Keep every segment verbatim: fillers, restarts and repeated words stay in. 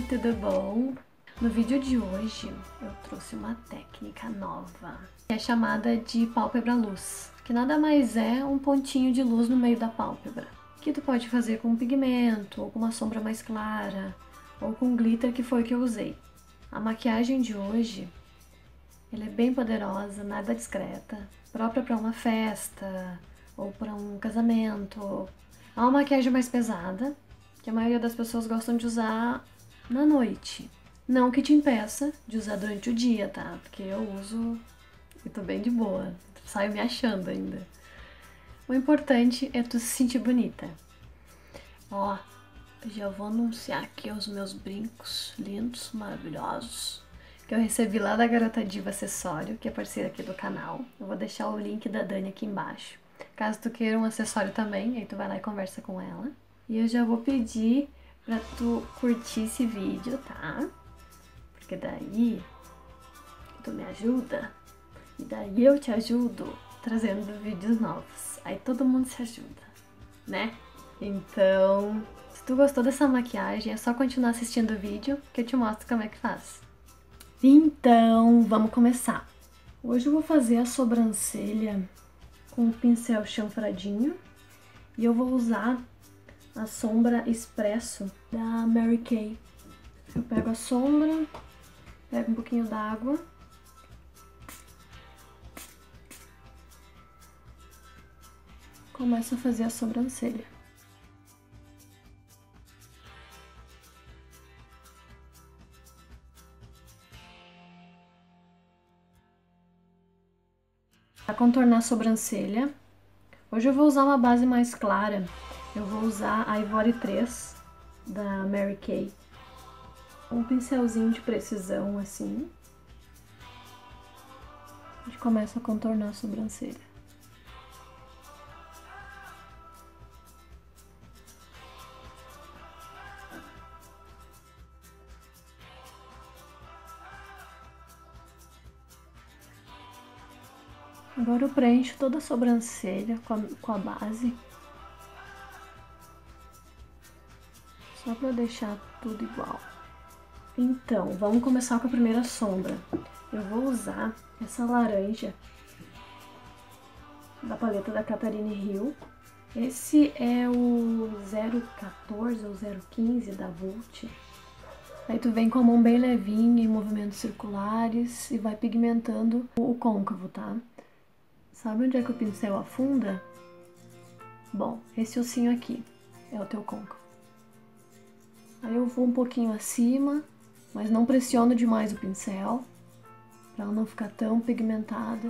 tudo bom? No vídeo de hoje eu trouxe uma técnica nova, que é chamada de pálpebra luz, que nada mais é um pontinho de luz no meio da pálpebra, que tu pode fazer com pigmento, ou com uma sombra mais clara, ou com glitter, que foi o que eu usei. A maquiagem de hoje, ela é bem poderosa, nada discreta, própria para uma festa, ou para um casamento. É uma maquiagem mais pesada, que a maioria das pessoas gostam de usar na noite. Não que te impeça de usar durante o dia, tá? Porque eu uso e tô bem de boa, saio me achando ainda. O importante é tu se sentir bonita. Ó, já vou anunciar aqui os meus brincos lindos, maravilhosos, que eu recebi lá da Garota Diva Acessório, que é parceira aqui do canal. Eu vou deixar o link da Dani aqui embaixo. Caso tu queira um acessório também, aí tu vai lá e conversa com ela. E eu já vou pedir pra tu curtir esse vídeo, tá? Porque daí tu me ajuda e daí eu te ajudo trazendo vídeos novos. Aí todo mundo se ajuda, né? Então, se tu gostou dessa maquiagem, é só continuar assistindo o vídeo que eu te mostro como é que faz. Então, vamos começar. Hoje eu vou fazer a sobrancelha com o pincel chanfradinho e eu vou usar a sombra Expresso da Mary Kay. Eu pego a sombra, pego um pouquinho d'água, começo a fazer a sobrancelha. Para contornar a sobrancelha, hoje eu vou usar uma base mais clara. Eu vou usar a Ivory três da Mary Kay. Um pincelzinho de precisão assim. A gente começa a contornar a sobrancelha. Agora eu preencho toda a sobrancelha com a, com a base. Só pra deixar tudo igual. Então, vamos começar com a primeira sombra. Eu vou usar essa laranja da paleta da Catherine Hill. Esse é o zero quatorze ou zero quinze da Vult. Aí tu vem com a mão bem levinha, em movimentos circulares, e vai pigmentando o côncavo, tá? Sabe onde é que o pincel afunda? Bom, esse ossinho aqui é o teu côncavo. Aí eu vou um pouquinho acima, mas não pressiono demais o pincel, para ela não ficar tão pigmentada.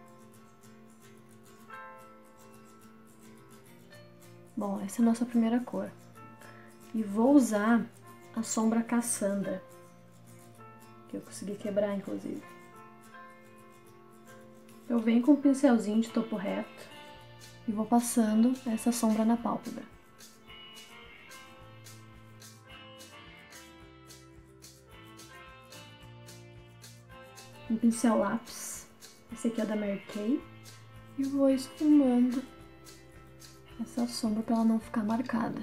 Bom, essa é a nossa primeira cor. E vou usar a sombra Cassandra, que eu consegui quebrar, inclusive. Eu venho com um pincelzinho de topo reto e vou passando essa sombra na pálpebra. Um pincel lápis, esse aqui é da Mary Kay, e vou esfumando essa sombra para ela não ficar marcada.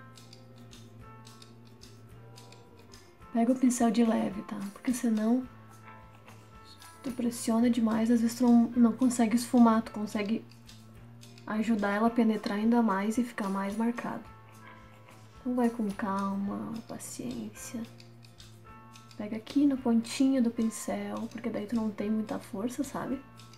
Pega o pincel de leve, tá? Porque senão tu pressiona demais, às vezes tu não, não consegue esfumar, tu consegue ajudar ela a penetrar ainda mais e ficar mais marcado. Então vai com calma, paciência. Pega aqui na pontinha do pincel, porque daí tu não tem muita força, sabe?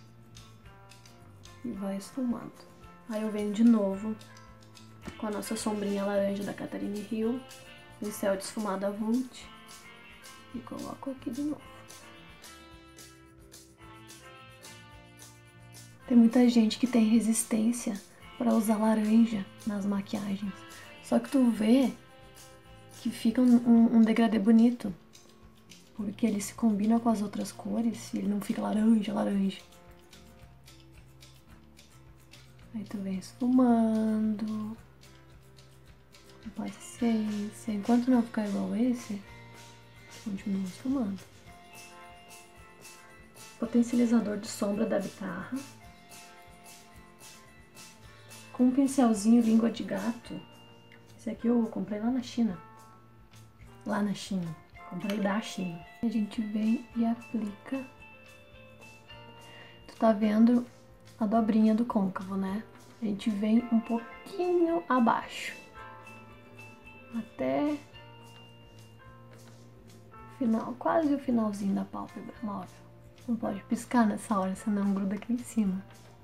E vai esfumando. Aí eu venho de novo com a nossa sombrinha laranja da Catherine Hill, pincel de esfumado da Vult, e coloco aqui de novo. Tem muita gente que tem resistência para usar laranja nas maquiagens, só que tu vê que fica um, um, um degradê bonito, porque ele se combina com as outras cores e ele não fica laranja, laranja. Aí tu vem esfumando, com paciência. Enquanto não ficar igual esse, continua esfumando. Potencializador de sombra da Bitarra. Com um pincelzinho língua de gato. Esse aqui eu comprei lá na China. lá na China. Comprei da China. A gente vem e aplica. Tu tá vendo a dobrinha do côncavo, né? A gente vem um pouquinho abaixo. Até o final, quase o finalzinho da pálpebra móvel. Não pode piscar nessa hora, senão gruda aqui em cima.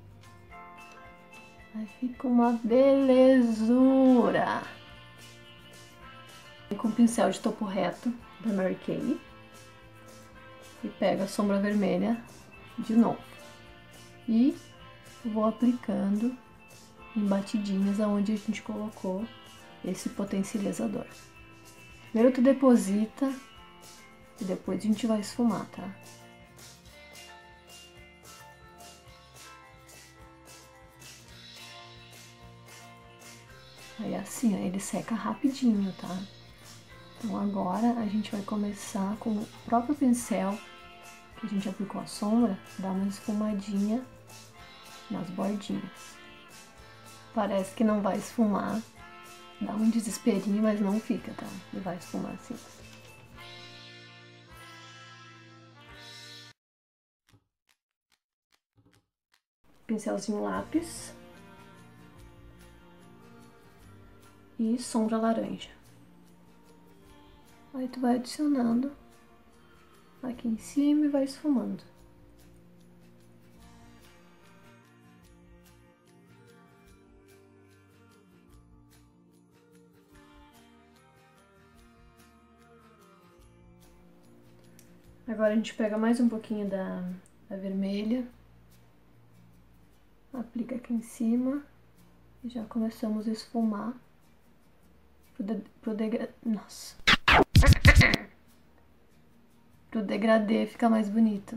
Aí fica uma belezura. Com o pincel de topo reto da Mary Kay. E pego a sombra vermelha de novo. E vou aplicando em batidinhas aonde a gente colocou esse potencializador. Primeiro tu deposita e depois a gente vai esfumar, tá? Aí assim, ó, ele seca rapidinho, tá? Então agora a gente vai começar com o próprio pincel que a gente aplicou a sombra, dar uma esfumadinha nas bordinhas. Parece que não vai esfumar, dá um desesperinho, mas não fica, tá? Ele vai esfumar assim. Pincelzinho lápis. E sombra laranja. Aí tu vai adicionando aqui em cima e vai esfumando. Agora a gente pega mais um pouquinho da, da vermelha, aplica aqui em cima e já começamos a esfumar pro, de, pro degra... Nossa. Pro degradê ficar mais bonito.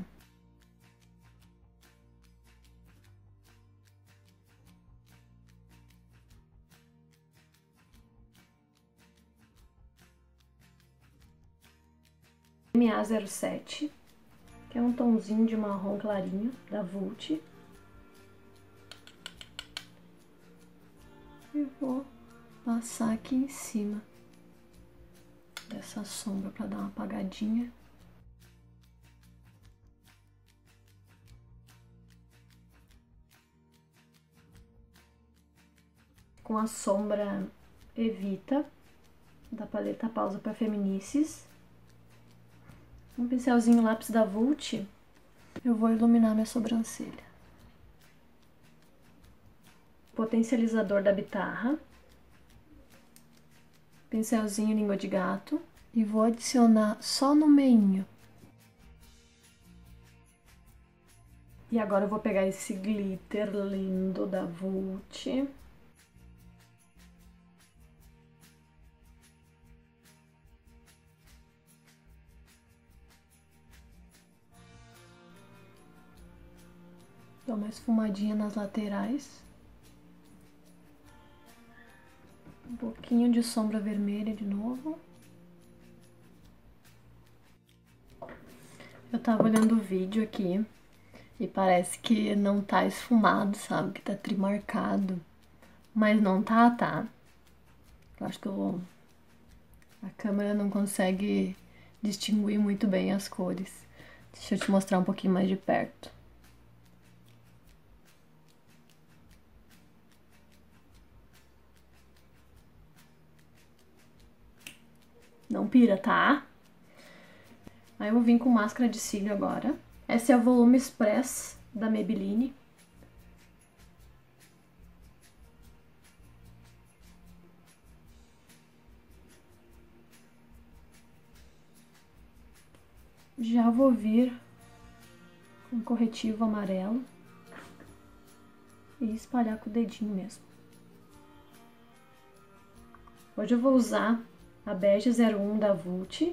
M A zero sete, que é um tomzinho de marrom clarinho da Vult. E vou passar aqui em cima dessa sombra para dar uma apagadinha. Com a sombra Evita, da paleta Pausa para Feminices. Um pincelzinho lápis da Vult, eu vou iluminar minha sobrancelha. Potencializador da Bitarra. Pincelzinho língua de gato. E vou adicionar só no meinho. E agora eu vou pegar esse glitter lindo da Vult. Dou uma esfumadinha nas laterais. Um pouquinho de sombra vermelha de novo. Eu tava olhando o vídeo aqui e parece que não tá esfumado, sabe? Que tá trimarcado. Mas não tá, tá? Eu acho que eu... a câmera não consegue distinguir muito bem as cores. Deixa eu te mostrar um pouquinho mais de perto. Não pira, tá? Aí eu vou vir com máscara de cílio agora. Essa é a Volume Express da Maybelline. Já vou vir com corretivo amarelo e espalhar com o dedinho mesmo. Hoje eu vou usar a Bege zero um da Vult.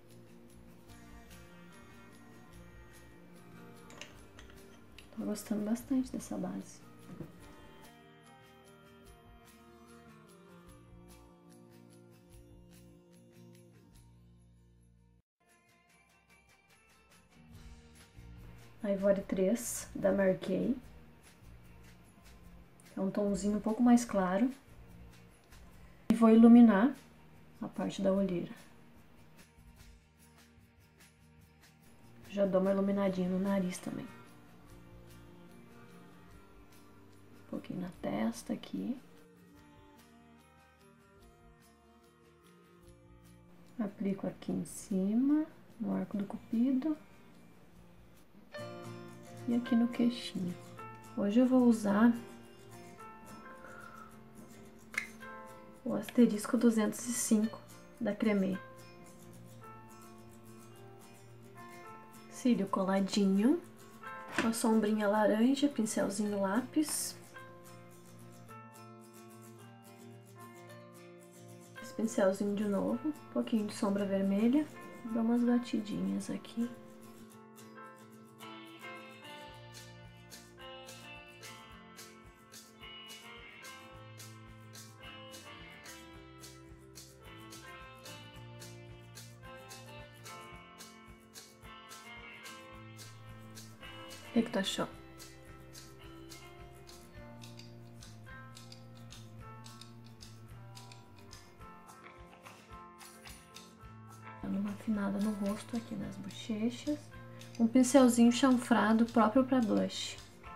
Tô gostando bastante dessa base. A Ivory três da Mary Kay. É um tomzinho um pouco mais claro. E vou iluminar a parte da olheira. Já dou uma iluminadinha no nariz também. Um pouquinho na testa aqui. Aplico aqui em cima, no arco do cupido. E aqui no queixinho. Hoje eu vou usar o asterisco duzentos e cinco da Cremê. Cílio coladinho, com a sombrinha laranja, pincelzinho lápis. Esse pincelzinho de novo, um pouquinho de sombra vermelha. Dou umas batidinhas aqui. O que que tu achou? Dando uma afinada no rosto aqui nas bochechas. Um pincelzinho chanfrado próprio para blush.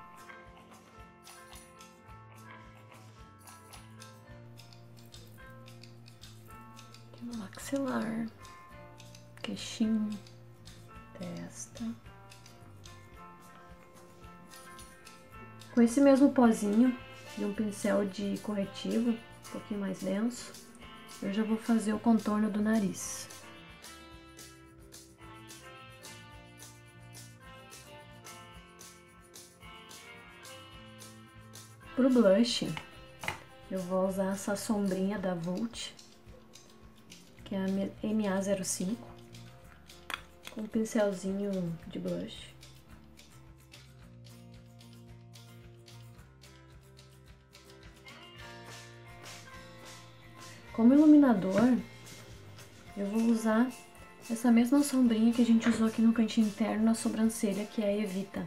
Aqui no maxilar, queixinho, testa. Com esse mesmo pozinho e um pincel de corretivo, um pouquinho mais denso, eu já vou fazer o contorno do nariz. Pro blush, eu vou usar essa sombrinha da Vult, que é a M A zero cinco, com um pincelzinho de blush. Como iluminador, eu vou usar essa mesma sombrinha que a gente usou aqui no cantinho interno na sobrancelha, que é a Evita.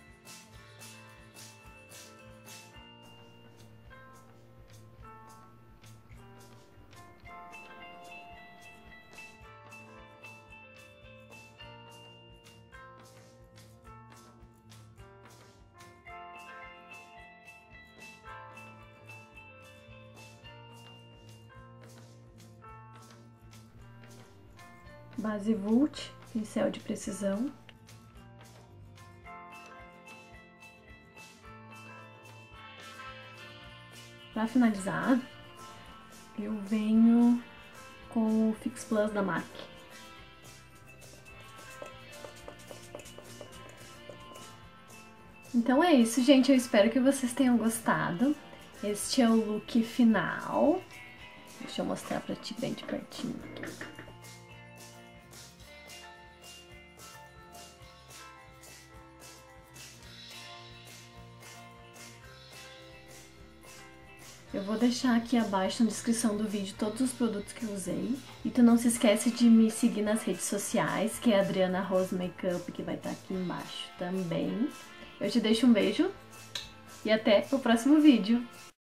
Base Vult, pincel de precisão. Para finalizar, eu venho com o Fix Plus da M A C. Então é isso, gente. Eu espero que vocês tenham gostado. Este é o look final. Deixa eu mostrar pra ti bem de pertinho aqui. Eu vou deixar aqui abaixo na descrição do vídeo todos os produtos que eu usei. E tu não se esquece de me seguir nas redes sociais, que é a Adriana Rose Makeup, que vai estar aqui embaixo também. Eu te deixo um beijo e até o próximo vídeo.